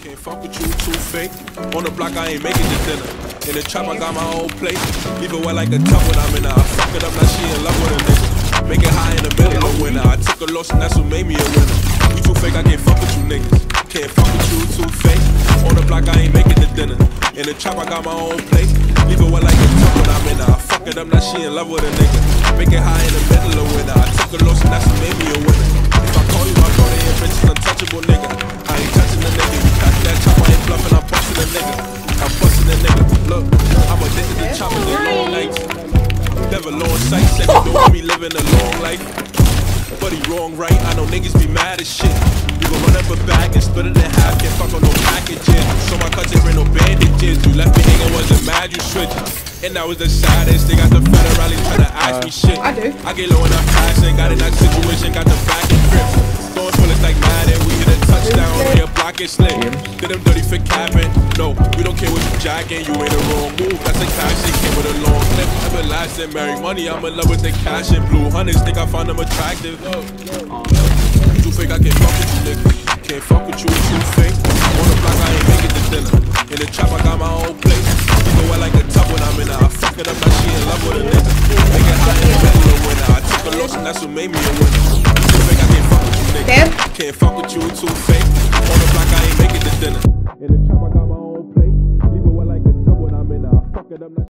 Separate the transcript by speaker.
Speaker 1: Can't fuck with you, too fake. On the block, I ain't making the dinner. In the trap, I got my own plate. Leave it wet like a tub when I'm in her. I fuck it up, now she in love with a nigga. Make it high in the middle of winter. I took a loss and that's what made me a winner. You too fake, I can't fuck with you niggas. Can't fuck with you, too fake. On the block, I ain't making the dinner. In the trap, I got my own plate. Leave it wet like a tub when I'm in her. I fuck it up, now she in love with a nigga. Make it high in the middle of winter. I took a loss and that's what made me a winner. If I call you my brother, your bitch is untouchable nigga. I ain't touching the nigga. You catch that chop, I ain't bluffing. I'm busting a nigga. I'm busting a nigga. Look, I'm addicted to chopping the long nights. Never long sight, said you know me living a long life. But he wrong, right? I know niggas be mad as shit. You gon' run up a bag and split it in half. Can't fuck on no packages. So my cousin bring no bandages. You left me hanging, wasn't mad, you switched. And that was the saddest. They got the federally trying to ask me shit. I get low enough passion, got in that situation, got the back and grip. Throwing bullets like Madden, we hit a touchdown on your block and slick. Did them dirty for capping. No, we don't care what you jacking. You ain't a wrong move. That's a cash, it came with a long clip. Everlasting, marry money, I'm in love with the cash and blue hunters. Think I found them attractive. You too fake, I can't fuck with you, nigga. Can't fuck with you, too fake. On the block, I ain't making the dinner. In the trap, I got my own place. You know I like a tub when I'm in her. I fuck it up, now she in love with a nigga. Make it high in the middle of winter. I took a loss and that's what made me a winner. You too fake, I can't fuck with you, nigga. Can't fuck with you, too fake. On the block, I ain't making the dinner. In the trap, I got my own place. Leave it wet like a tub when I'm in her. I fuck it up, now